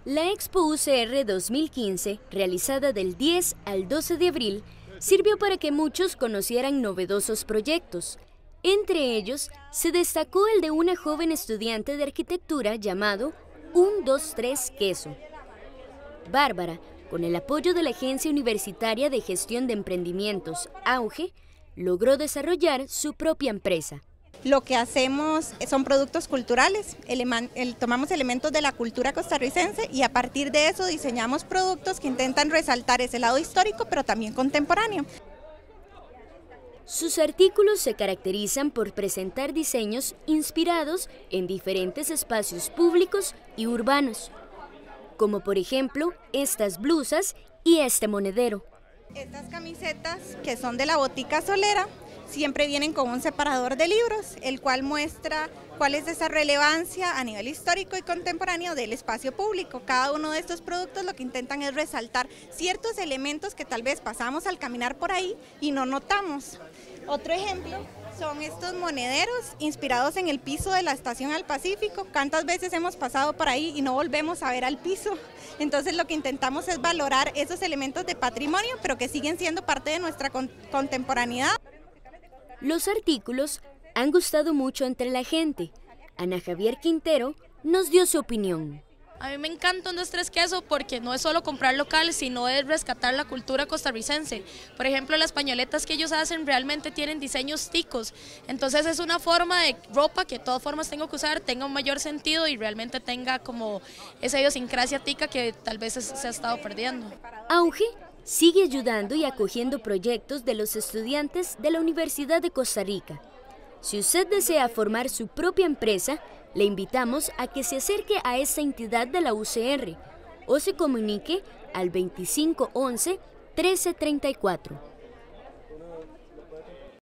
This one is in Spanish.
La Expo UCR 2015, realizada del 10 al 12 de abril, sirvió para que muchos conocieran novedosos proyectos. Entre ellos, se destacó el de una joven estudiante de arquitectura llamado 123 Queso. Bárbara, con el apoyo de la Agencia Universitaria de Gestión de Emprendimientos, AUGE, logró desarrollar su propia empresa. Lo que hacemos son productos culturales, tomamos elementos de la cultura costarricense y a partir de eso diseñamos productos que intentan resaltar ese lado histórico pero también contemporáneo. Sus artículos se caracterizan por presentar diseños inspirados en diferentes espacios públicos y urbanos, como por ejemplo estas blusas y este monedero. Estas camisetas, que son de la Botica Solera, siempre vienen con un separador de libros, el cual muestra cuál es esa relevancia a nivel histórico y contemporáneo del espacio público. Cada uno de estos productos lo que intentan es resaltar ciertos elementos que tal vez pasamos al caminar por ahí y no notamos. Otro ejemplo son estos monederos inspirados en el piso de la Estación al Pacífico. ¿Cuántas veces hemos pasado por ahí y no volvemos a ver al piso? Entonces lo que intentamos es valorar esos elementos de patrimonio, pero que siguen siendo parte de nuestra contemporaneidad. Los artículos han gustado mucho entre la gente. Ana Javier Quintero nos dio su opinión. A mí me encanta 123 Queso porque no es solo comprar local, sino es rescatar la cultura costarricense. Por ejemplo, las pañoletas que ellos hacen realmente tienen diseños ticos. Entonces es una forma de ropa que de todas formas tengo que usar, tenga un mayor sentido y realmente tenga como esa idiosincrasia tica que tal vez se ha estado perdiendo. AUGE sigue ayudando y acogiendo proyectos de los estudiantes de la Universidad de Costa Rica. Si usted desea formar su propia empresa, le invitamos a que se acerque a esta entidad de la UCR o se comunique al 2511 1334.